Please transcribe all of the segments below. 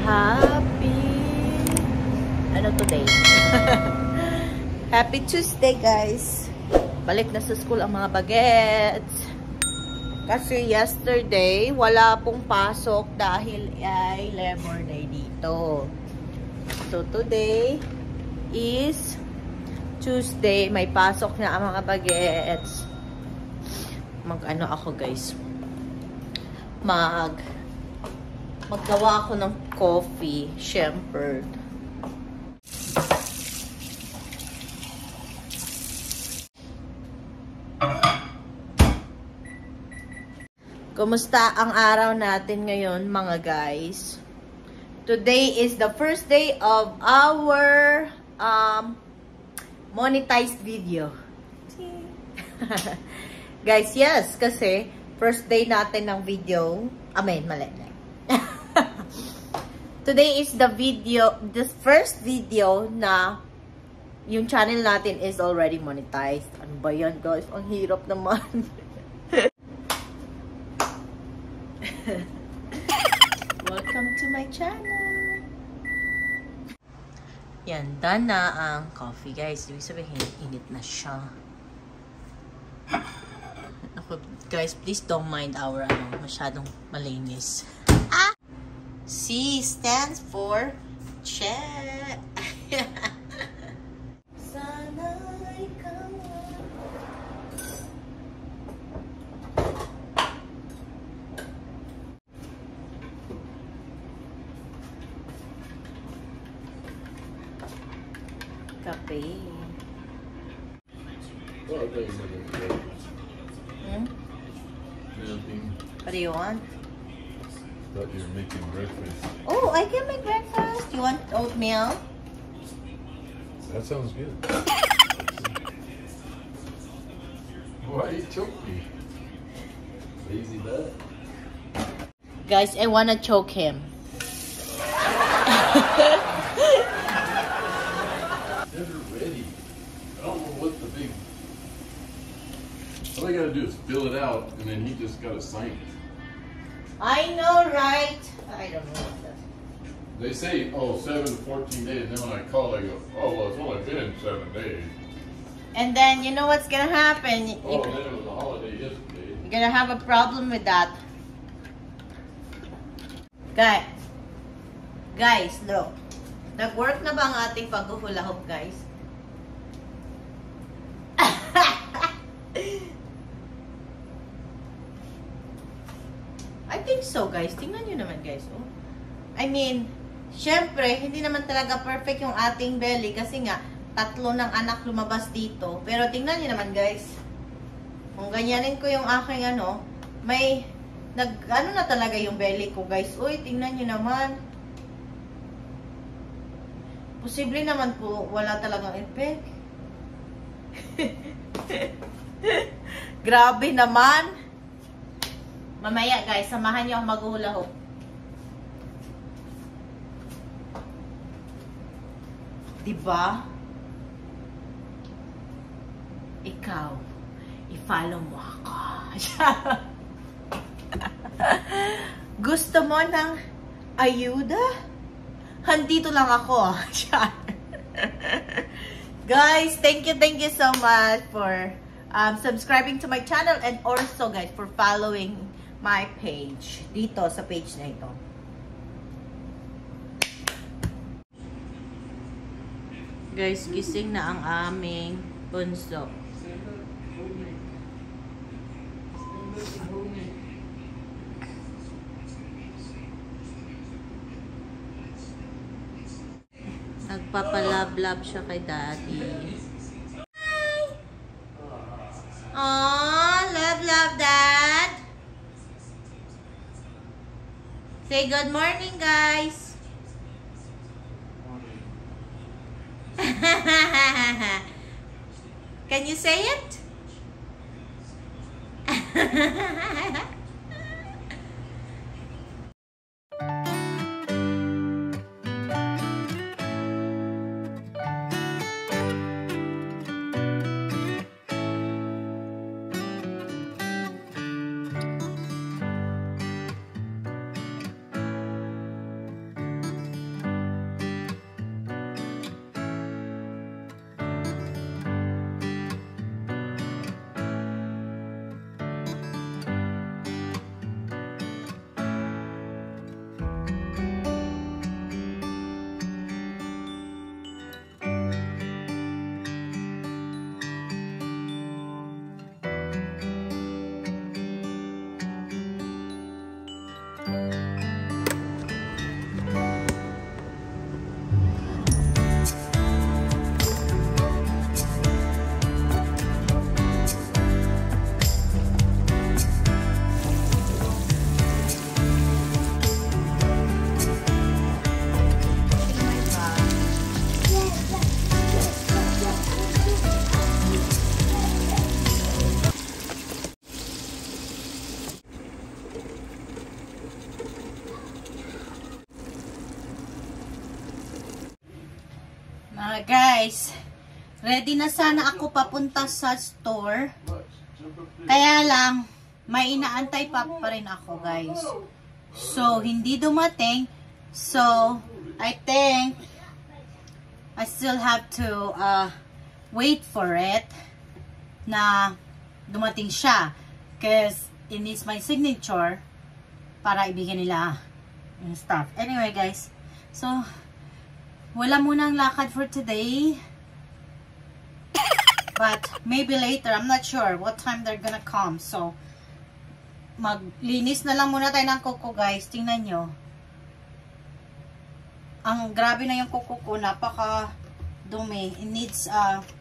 Happy, ano today? Happy Tuesday, guys. Balik na sa school ang mga bagets. Kasi yesterday, wala pong pasok dahil ay Labor Day dito. So, today is Tuesday. May pasok na ang mga bagets. Mag-ano ako, guys. Maggawa ako ng coffee, Shepherd. Kumusta ang araw natin ngayon, mga guys? Today is the first day of our monetized video. Guys, yes, kasi first day natin ng video. Mali. Today is the first video na yung channel natin is already monetized. Ano ba yan, guys? Ang hirap naman. Welcome to my channel. Yan, done na ang coffee, guys. Ibig sabihin, init na siya. Ako, guys, please don't mind our masyadong malinis. C stands for check. Sana ikaw. Kape. What do you want? Thought you were making breakfast. Oh, I can make breakfast. You want oatmeal? That sounds good. Why you choke me? Lazy bad. Guys, I wanna choke him. Never ready. I don't know what the big... All I gotta do is fill it out, and then he just gotta sign it. I know, right? I don't know what that. They say, oh, 7 to 14 days, and then when I call, I go, oh, well, it's only been 7 days. And then, you know what's gonna happen? Oh, and then it was a holiday yesterday. You're gonna have a problem with that. Guys, look. Nag-work na ba ang ating pag-hula hoop, guys? I think so, guys. Tingnan nyo naman, guys. Oh. I mean, syempre, hindi naman talaga perfect yung ating belly kasi nga, 3 ng anak lumabas dito. Pero tingnan nyo naman, guys. Kung ganyanin ko yung aking may, na talaga yung belly ko, guys. Uy, tingnan nyo naman. Posible naman po, wala talagang effect. Grabe naman. Mamaya, guys, samahan nyo ang mag-hula hoop. Diba? Ikaw, i-follow mo ako. Gusto mo ng ayuda? Handito lang ako. Guys, thank you so much for subscribing to my channel and also, guys, for following my page. Dito sa page na ito. Guys, gising na ang aming bunso. Nagpapalab-lab siya kay daddy. Hi! Aww, love, dad! Say good morning, guys! Can you say it? Guys, ready na sana ako papunta sa store. Kaya lang, may inaantay pa rin ako, guys. So, hindi dumating. So, I think I still have to wait for it na dumating siya. Because it needs my signature para ibigay nila yung stuff. Anyway, guys. So, wala munang lakad for today. But maybe later. I'm not sure what time they're gonna come. So, maglinis na lang muna tayo ng kuko, guys. Tingnan nyo. Ang grabe na yung kuko ko. Napaka dumi. It needs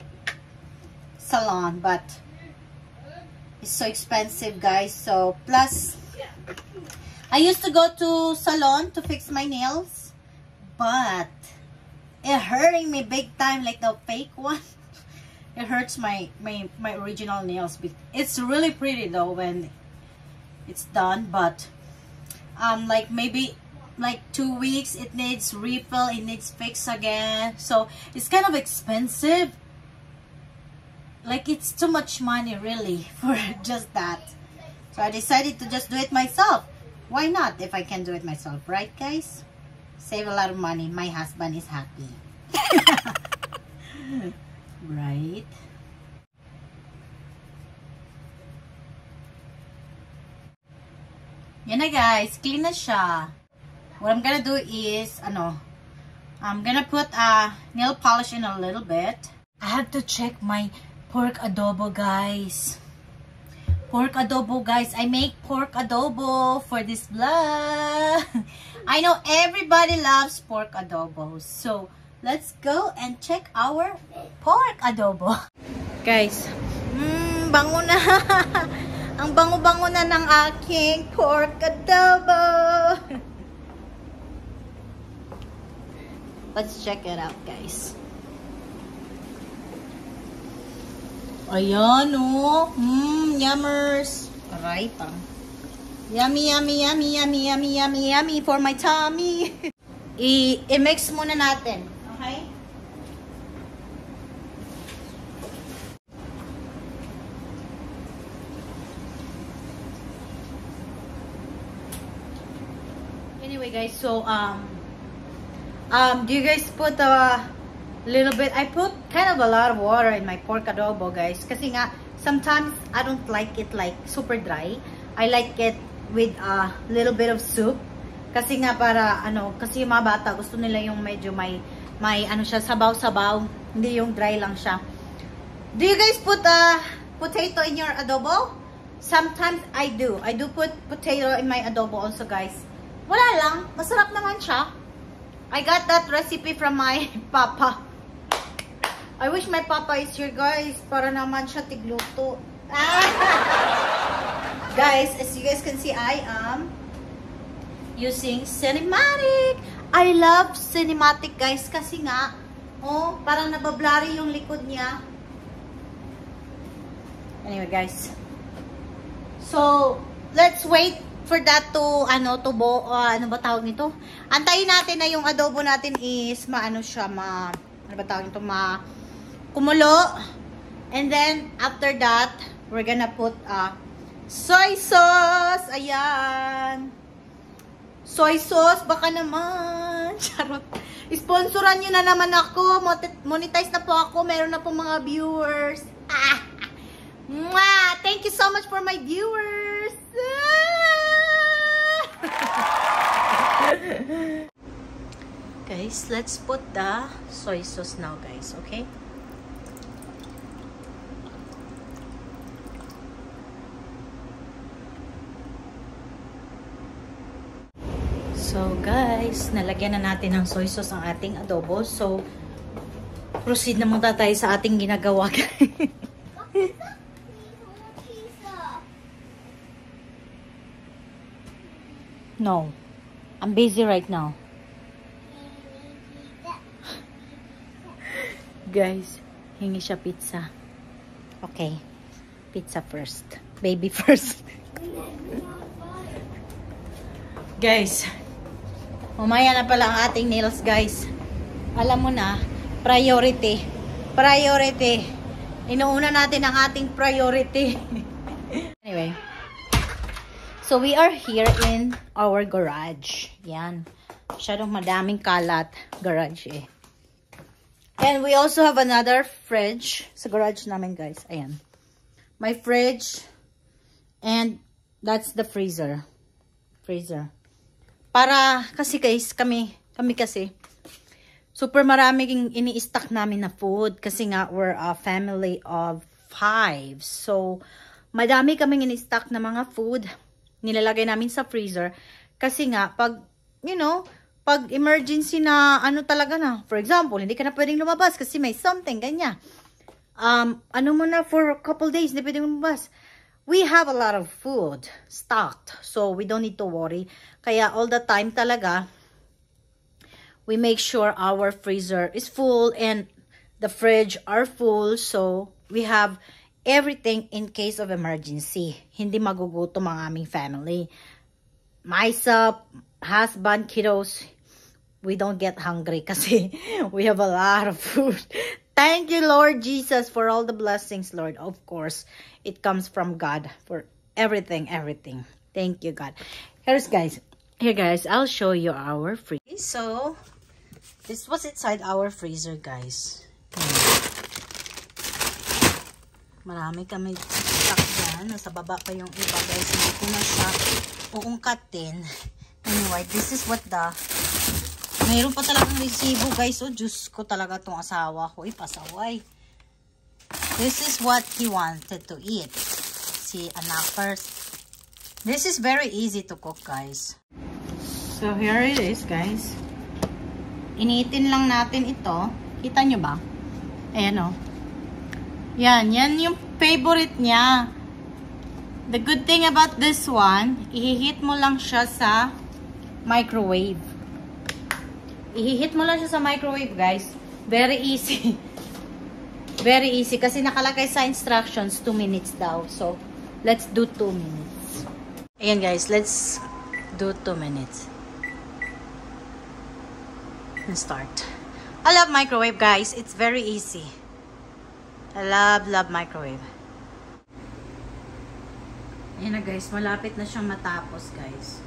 salon. But, it's so expensive, guys. So, plus, I used to go to salon to fix my nails. But, it hurting me big time, like the fake one. It hurts my original nails. It's really pretty though when it's done, but like maybe like 2 weeks it needs refill, it needs fix again. So it's kind of expensive. Like it's too much money really for just that. So I decided to just do it myself. Why not if I can do it myself, right guys? Save a lot of money. My husband is happy. Right? Yan na guys. Clean na siya. What I'm gonna do is, I'm gonna put nail polish in a little bit. I have to check my pork adobo, guys. Pork adobo, guys. I make pork adobo for this vlog. I know everybody loves pork adobo. So, let's go and check our pork adobo. Guys, bango na. Ang bango-bango na ng aking pork adobo. Let's check it out, guys. Ayan, oh. Yummers. Aray, pang. Yummy, yummy, yummy, yummy, yummy, yummy, yummy for my tummy. I-mix muna natin. Okay? Anyway, guys, so, do you guys put a little bit, I put kind of a lot of water in my pork adobo, guys. Kasi nga, sometimes I don't like it like super dry. I like it with a little bit of soup. Kasi nga para, kasi yung mga bata, gusto nila yung medyo may siya, sabaw-sabaw. Hindi yung dry lang siya. Do you guys put potato in your adobo? Sometimes I do. I do put potato in my adobo also, guys. Wala lang. Masarap naman siya. I got that recipe from my papa. I wish my papa is here, guys. Para naman siya tigluto. Guys, as you guys can see, I am using cinematic. I love cinematic, guys, kasi nga, parang nabablurry yung likod niya. Anyway, guys. So, let's wait for that to, ano ba tawag nito? Antayin natin na yung adobo natin is, kumulo. And then, after that, we're gonna put, soy sauce. Ayan. Soy sauce, baka naman. Charot. Sponsoran nyo na naman ako. Monetize na po ako. Meron na po mga viewers. Mwah! Thank you so much for my viewers. Guys, let's put the soy sauce now, guys. Okay? So, guys, nalagyan na natin ng soy sauce ang ating adobo. So, proceed na muna tayo sa ating ginagawa. No. I'm busy right now. Guys, hingi siya pizza. Okay. Pizza first. Baby first. Guys, mamaya na pala ang ating nails, guys. Alam mo na, Priority. Priority. Inuuna natin ang ating priority. Anyway. So, we are here in our garage. Yan. Masyadong madaming kalat. Garage eh. And we also have another fridge sa garage namin, guys. Ayan. My fridge. And that's the freezer. Freezer. Para, kasi guys, kami kasi, super maraming ini-stock namin na food. Kasi nga, we're a family of 5. So, madami kaming ini-stock na mga food. Nilalagay namin sa freezer. Kasi nga, pag, you know, pag emergency na ano talaga na, for example, hindi ka na pwedeng lumabas kasi may something, ganyan. Ano mo na for a couple days, hindi pwedeng lumabas. We have a lot of food stocked, so we don't need to worry. Kaya all the time talaga, we make sure our freezer is full and the fridge are full, so we have everything in case of emergency. Hindi magugutom ang aming family. Myself, husband, kiddos, we don't get hungry kasi we have a lot of food. Thank you, Lord Jesus, for all the blessings, Lord. Of course, it comes from God for everything. Thank you, God. Here, guys, I'll show you our freezer. So, this was inside our freezer, guys. Marami kami stock dyan. Nasa baba pa yung iba, guys. Hindi ko na siya uungkatin. Anyway, this is what the... Mayroon pa talagang resibo, guys. Oh, Diyos ko talaga tong asawa ko. Pasaway. This is what he wanted to eat. Si anak first. This is very easy to cook, guys. So, here it is, guys. Initin lang natin ito. Kita nyo ba? Ayan, oh. Yan yung favorite niya. The good thing about this one, ihihit mo lang siya sa microwave. Ihihit mo lang siya sa microwave, guys. Very easy. Very easy. Kasi nakalagay sa instructions, 2 minutes daw. So, let's do 2 minutes. Ayan, guys. Let's do 2 minutes. And start. I love microwave, guys. It's very easy. I love microwave. Ayan na, guys. Malapit na siyang matapos, guys.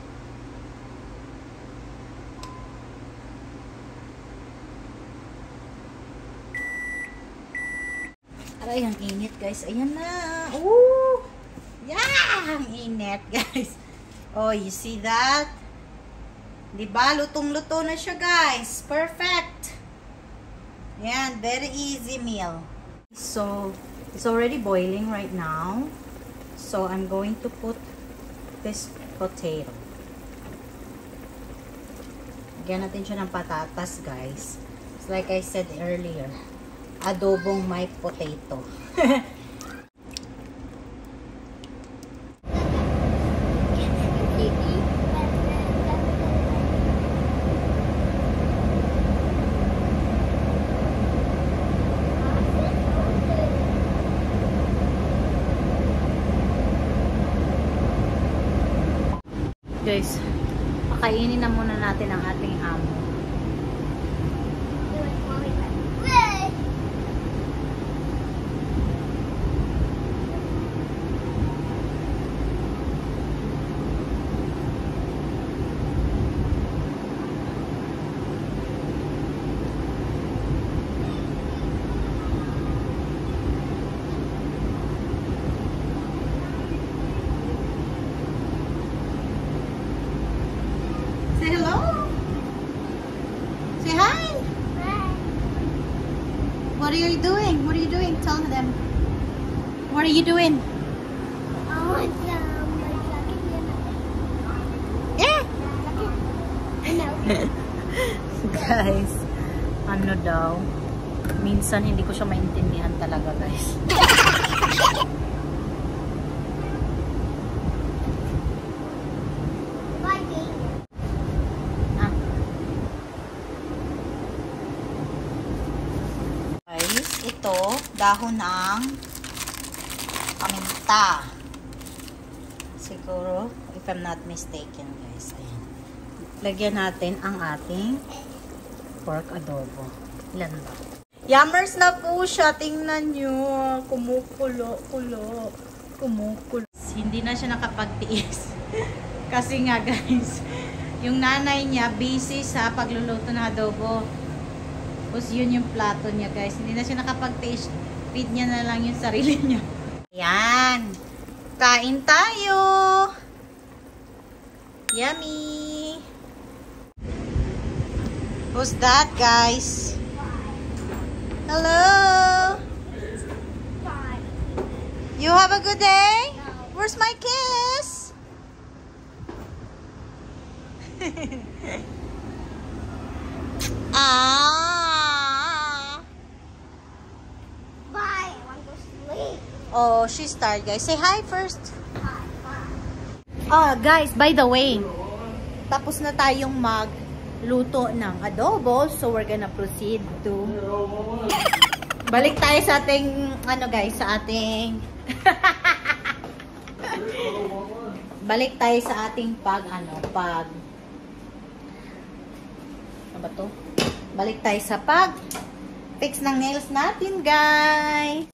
Aray, ang init, guys. Ayan na. Ooh! Yeah! Ang init, guys. Oh, you see that? Diba? Lutong-luto na siya, guys. Perfect. Ayan. Very easy meal. So, it's already boiling right now. So, I'm going to put this potato. Lagyan natin siya ng patatas, guys. It's like I said earlier. Adobong may potato. Guys, pakainin na muna natin ang ating amo. Say hello. Say hi. Hi. What are you doing? What are you doing? Tell them. What are you doing? I want my jacket. Yeah. Jacket. Guys, ano daw? Minsan hindi ko siya maintindihan talaga, guys. Ito, dahon ng paminta. Siguro, if I'm not mistaken, guys. Ayan. Lagyan natin ang ating pork adobo. Ilan ba? Yummers na po siya. Tingnan nyo. Kumukulo. Hindi na siya nakapagtiis. Kasi nga guys, yung nanay niya busy sa pagluluto ng adobo. Tapos yun yung plato niya guys. Hindi na siya nakapagtiis. Feed niya na lang yung sarili niya. Yan. Kain tayo. Yummy. Who's that, guys? Hello. You have a good day? Where's my kiss? Bye. I want to sleep. Oh, she's tired, guys. Say hi first. Guys, by the way, tapos na tayong magluto ng adobo. So, we're gonna proceed to... Balik tayo sa ating, guys, sa ating... Balik tayo sa ating ano ba to? Balik tayo sa fix ng nails natin, guys.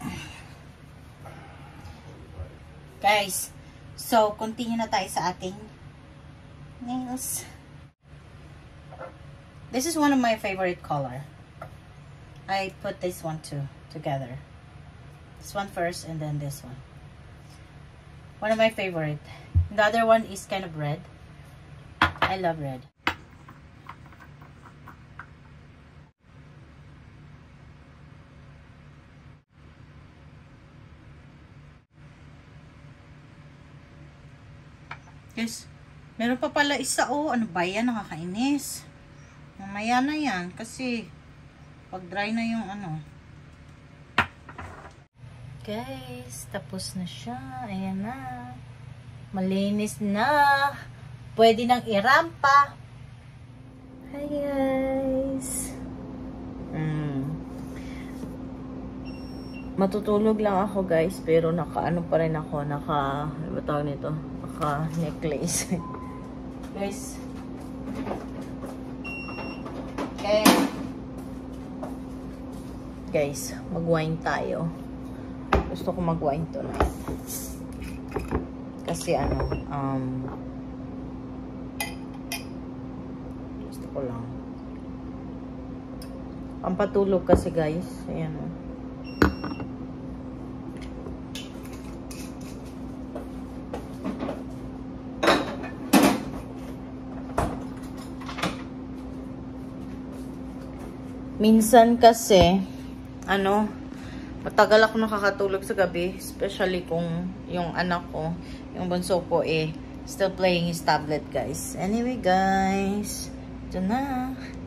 Guys, so, continue na tayo sa ating nails. This is one of my favorite color. I put this one together. This one first and then this one. One of my favorite. The other one is kind of red. I love red. Guys, meron pa pala isa. Ano ba yan? Nakakainis. Mamaya na yan. Kasi, pag dry na yung Guys, tapos na siya. Ayan na. Malinis na. Pwede nang irampa. Hi guys. Matutulog lang ako guys. Pero naka pa rin ako. Ano ba tawag nito? Necklace. Guys. Okay. Guys, mag-wine tayo. Gusto ko mag-wine tonight. Kasi gusto ko lang. Pampatulog kasi guys. Ayan o. Minsan kasi, matagal ako nakakatulog sa gabi. Especially kung yung anak ko, yung bunso ko still playing his tablet guys. Anyway guys, ito na.